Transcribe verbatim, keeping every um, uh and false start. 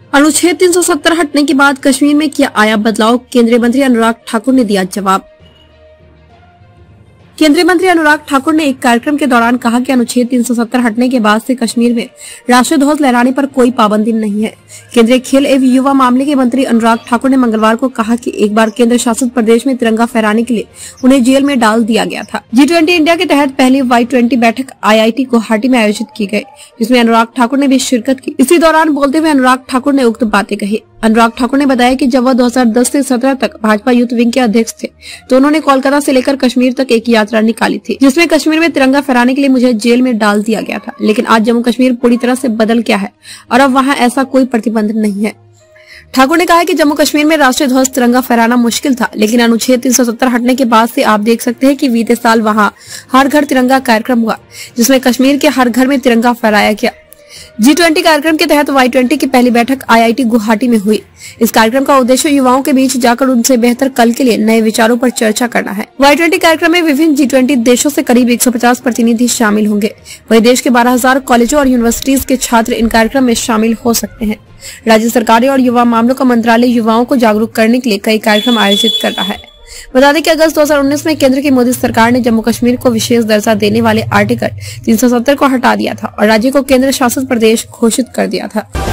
अनुच्छेद तीन सौ सत्तर हटने के बाद कश्मीर में किया आया बदलाव, केंद्रीय मंत्री अनुराग ठाकुर ने दिया जवाब। केंद्रीय मंत्री अनुराग ठाकुर ने एक कार्यक्रम के दौरान कहा कि अनुच्छेद तीन सौ सत्तर हटने के बाद से कश्मीर में राष्ट्रीय ध्वज लहराने पर कोई पाबंदी नहीं है। केंद्रीय खेल एवं युवा मामले के मंत्री अनुराग ठाकुर ने मंगलवार को कहा कि एक बार केंद्र शासित प्रदेश में तिरंगा फहराने के लिए उन्हें जेल में डाल दिया गया था। जी ट्वेंटी इंडिया के तहत पहली वाई ट्वेंटी बैठक आई आई टी गुवाहाटी में आयोजित की गई, जिसमें अनुराग ठाकुर ने भी शिरकत की। इसी दौरान बोलते हुए अनुराग ठाकुर ने उक्त बातें कही। अनुराग ठाकुर ने बताया कि जब वह दो हज़ार दस से सत्रह तक भाजपा यूथ विंग के अध्यक्ष थे तो उन्होंने कोलकाता से लेकर कश्मीर तक एक यात्रा निकाली थी, जिसमें कश्मीर में तिरंगा फहराने के लिए मुझे जेल में डाल दिया गया था। लेकिन आज जम्मू कश्मीर पूरी तरह से बदल गया है और अब वहां ऐसा कोई प्रतिबंध नहीं है। ठाकुर ने कहा कि जम्मू कश्मीर में राष्ट्रीय ध्वज तिरंगा फहराना मुश्किल था, लेकिन अनुच्छेद तीन सौ सत्तर हटने के बाद से आप देख सकते हैं कि बीते साल वहां हर घर तिरंगा कार्यक्रम हुआ, जिसमें कश्मीर के हर घर में तिरंगा फहराया गया। जी ट्वेंटी कार्यक्रम के तहत वाई ट्वेंटी की पहली बैठक आई आई टी गुवाहाटी में हुई। इस कार्यक्रम का उद्देश्य युवाओं के बीच जाकर उनसे बेहतर कल के लिए नए विचारों पर चर्चा करना है। वाई ट्वेंटी कार्यक्रम में विभिन्न जी ट्वेंटी देशों से करीब एक सौ पचास प्रतिनिधि शामिल होंगे। वहीं देश के बारह हज़ार कॉलेजों और यूनिवर्सिटीज के छात्र इन कार्यक्रम में शामिल हो सकते हैं। राज्य सरकारें और युवा मामलों का मंत्रालय युवाओं को जागरूक करने के लिए कई कार्यक्रम आयोजित कर रहा है। बता दें कि अगस्त दो हज़ार उन्नीस में केंद्र की मोदी सरकार ने जम्मू कश्मीर को विशेष दर्जा देने वाले आर्टिकल तीन सौ सत्तर को हटा दिया था और राज्य को केंद्र शासित प्रदेश घोषित कर दिया था।